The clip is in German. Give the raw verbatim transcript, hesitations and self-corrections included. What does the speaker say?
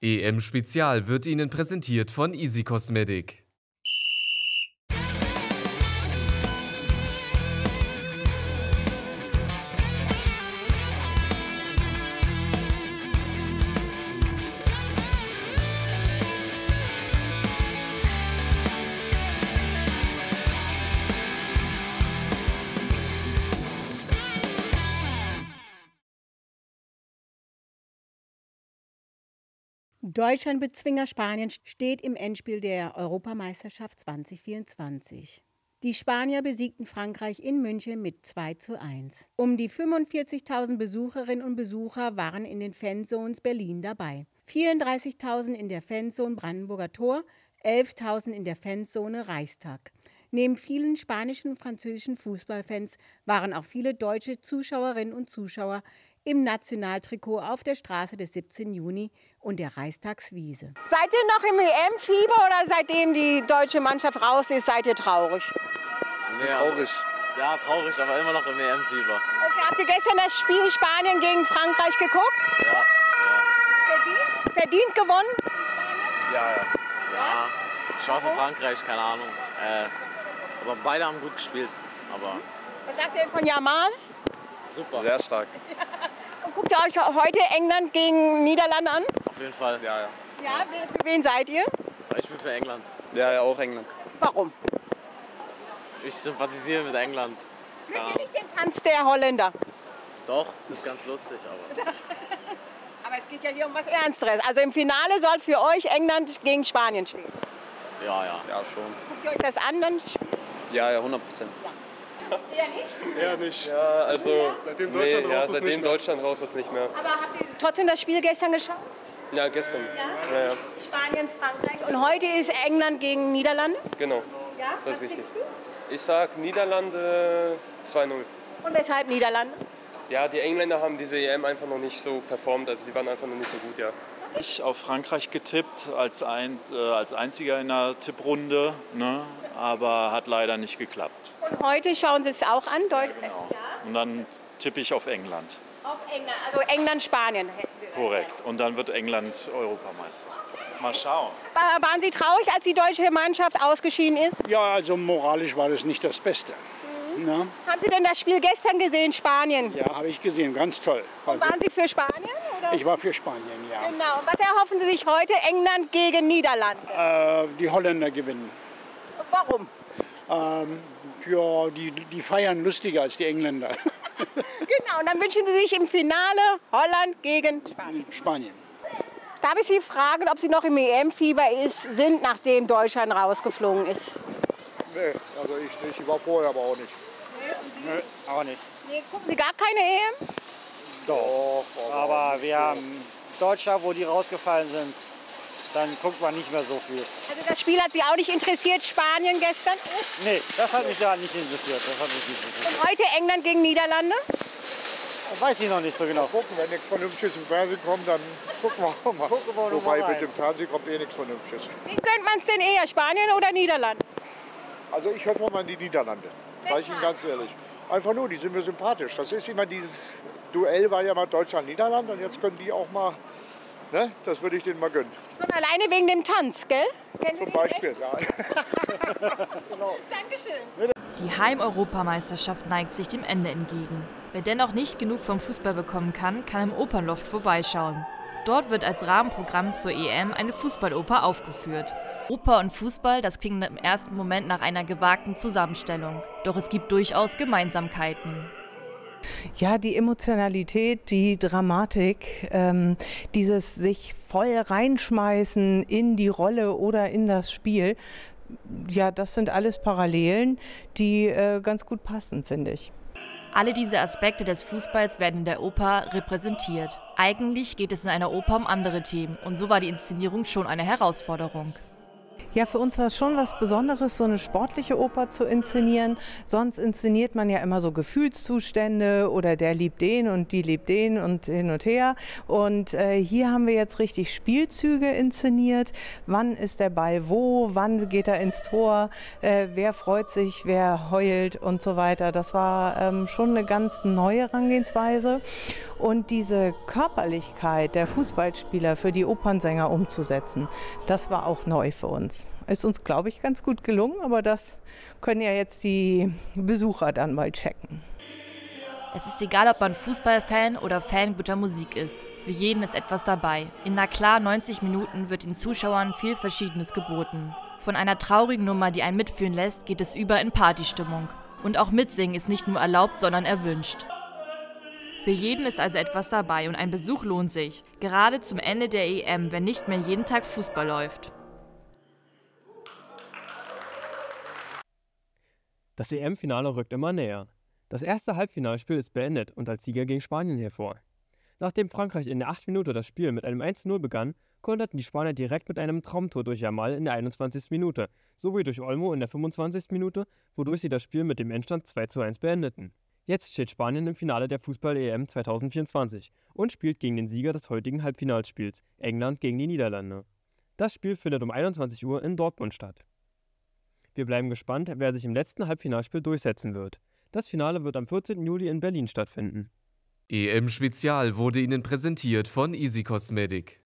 E M-Spezial wird Ihnen präsentiert von Easy Cosmetic. Deutschland-Bezwinger Spanien steht im Endspiel der Europameisterschaft zwanzig vierundzwanzig. Die Spanier besiegten Frankreich in München mit zwei zu eins. Um die fünfundvierzigtausend Besucherinnen und Besucher waren in den Fanzones Berlin dabei. vierunddreißigtausend in der Fanzone Brandenburger Tor, elftausend in der Fanzone Reichstag. Neben vielen spanischen und französischen Fußballfans waren auch viele deutsche Zuschauerinnen und Zuschauer im Nationaltrikot auf der Straße des siebzehnten Juni und der Reichstagswiese. Seid ihr noch im E M-Fieber oder seitdem die deutsche Mannschaft raus ist, seid ihr traurig? Ja, traurig. Ja, traurig, aber immer noch im E M-Fieber. Okay, habt ihr gestern das Spiel Spanien gegen Frankreich geguckt? Ja. ja. Verdient? Verdient gewonnen? Ja, ja. Ja, ich war für Frankreich, keine Ahnung. Äh, aber beide haben gut gespielt. Aber was sagt ihr denn von Yamal? Super. Sehr stark. Und guckt ihr euch heute England gegen Niederlande an? Auf jeden Fall, ja, ja. Ja, für wen seid ihr? Ich bin für England. Ja, ja, auch England. Warum? Ich sympathisiere mit England. Mögt ihr nicht den Tanz der Holländer? Doch, das ist ganz lustig, aber... Aber es geht ja hier um was Ernsteres. Also im Finale soll für euch England gegen Spanien stehen. Ja, ja. Ja, schon. Guckt ihr euch das an? Dann ja, ja, hundert Prozent. Ja. Eher nicht? Eher nicht. Ja, also ja. Seitdem Deutschland, nee, raus, ja, ist seitdem nicht Deutschland raus ist nicht mehr. Aber habt ihr trotzdem das Spiel gestern geschaut? Ja, gestern. Ja? Ja, ja. Spanien, Frankreich. Und heute ist England gegen Niederlande? Genau. Ja? Das ist Was richtig. tippst du? Ich sag Niederlande zwei null. Und weshalb Niederlande? Ja, die Engländer haben diese E M einfach noch nicht so performt, also die waren einfach noch nicht so gut, ja. Ich auf Frankreich getippt, als, ein, äh, als einziger in der Tipprunde, ne? Aber hat leider nicht geklappt. Und heute schauen Sie es auch an? Deut Genau. Ja? Und dann tippe ich auf England. Auf England, also England-Spanien hätten Sie dann. Korrekt. Und dann wird England Europameister. Mal schauen. Waren Sie traurig, als die deutsche Mannschaft ausgeschieden ist? Ja, also moralisch war das nicht das Beste. Mhm. Ja? Haben Sie denn das Spiel gestern gesehen, Spanien? Ja, habe ich gesehen, ganz toll. Und waren Sie für Spanien? Oder? Ich war für Spanien, ja. Genau. Und was erhoffen Sie sich heute? England gegen Niederlande? Äh, die Holländer gewinnen. Warum? Ähm, ja, die, die feiern lustiger als die Engländer. Genau, und dann wünschen Sie sich im Finale Holland gegen Spanien. Spanien. Darf ich Sie fragen, ob Sie noch im E M-Fieber sind, nachdem Deutschland rausgeflogen ist? Nee, also ich nicht. Ich war vorher aber auch nicht. Nee, nee, auch nicht. Nee, gucken Sie gar keine E M? Doch, aber wir haben Deutschland, wo die rausgefallen sind, dann guckt man nicht mehr so viel. Also das Spiel hat Sie auch nicht interessiert, Spanien gestern? Nee, das hat mich da nicht interessiert. Das hat mich nicht interessiert. Und heute England gegen Niederlande? Das weiß ich noch nicht so genau. Mal gucken, wenn nichts Vernünftiges im Fernsehen kommt, dann gucken wir mal. Gucken wir Wobei mal mit rein. dem Fernsehen kommt eh nichts Vernünftiges. Wen gönnt man es denn eher, Spanien oder Niederlande? Also ich hoffe mal an die Niederlande. Sag ich Ihnen ganz ehrlich. Einfach nur, die sind mir sympathisch. Das ist immer dieses Duell, war ja mal Deutschland-Niederland und jetzt können die auch mal, ne? Das würde ich denen mal gönnen. Schon alleine wegen dem Tanz, gell? Kennen Sie Zum den Beispiel, rechts? ja. Genau. Dankeschön. Die Heim-Europameisterschaft neigt sich dem Ende entgegen. Wer dennoch nicht genug vom Fußball bekommen kann, kann im Opernloft vorbeischauen. Dort wird als Rahmenprogramm zur E M eine Fußballoper aufgeführt. Oper und Fußball, das klingt im ersten Moment nach einer gewagten Zusammenstellung. Doch es gibt durchaus Gemeinsamkeiten. Ja, die Emotionalität, die Dramatik, ähm, dieses sich voll reinschmeißen in die Rolle oder in das Spiel, ja, das sind alles Parallelen, die äh, ganz gut passen, finde ich. Alle diese Aspekte des Fußballs werden in der Oper repräsentiert. Eigentlich geht es in einer Oper um andere Themen und so war die Inszenierung schon eine Herausforderung. Ja, für uns war es schon was Besonderes, so eine sportliche Oper zu inszenieren. Sonst inszeniert man ja immer so Gefühlszustände oder der liebt den und die liebt den und hin und her. Und äh, hier haben wir jetzt richtig Spielzüge inszeniert. Wann ist der Ball wo, wann geht er ins Tor, äh, wer freut sich, wer heult und so weiter. Das war ähm, schon eine ganz neue Herangehensweise. Und diese Körperlichkeit der Fußballspieler für die Opernsänger umzusetzen, das war auch neu für uns. Ist uns, glaube ich, ganz gut gelungen, aber das können ja jetzt die Besucher dann mal checken. Es ist egal, ob man Fußballfan oder Fan guter Musik ist. Für jeden ist etwas dabei. In Na klar neunzig Minuten wird den Zuschauern viel Verschiedenes geboten. Von einer traurigen Nummer, die einen mitfühlen lässt, geht es über in Partystimmung. Und auch Mitsingen ist nicht nur erlaubt, sondern erwünscht. Für jeden ist also etwas dabei und ein Besuch lohnt sich. Gerade zum Ende der E M, wenn nicht mehr jeden Tag Fußball läuft. Das E M-Finale rückt immer näher. Das erste Halbfinalspiel ist beendet und als Sieger ging Spanien hervor. Nachdem Frankreich in der achten Minute das Spiel mit einem eins zu null begann, konterten die Spanier direkt mit einem Traumtor durch Yamal in der einundzwanzigsten Minute sowie durch Olmo in der fünfundzwanzigsten Minute, wodurch sie das Spiel mit dem Endstand zwei zu eins beendeten. Jetzt steht Spanien im Finale der Fußball-E M zweitausendvierundzwanzig und spielt gegen den Sieger des heutigen Halbfinalspiels, England gegen die Niederlande. Das Spiel findet um einundzwanzig Uhr in Dortmund statt. Wir bleiben gespannt, wer sich im letzten Halbfinalspiel durchsetzen wird. Das Finale wird am vierzehnten Juli in Berlin stattfinden. E M-Spezial wurde Ihnen präsentiert von Easy Cosmetic.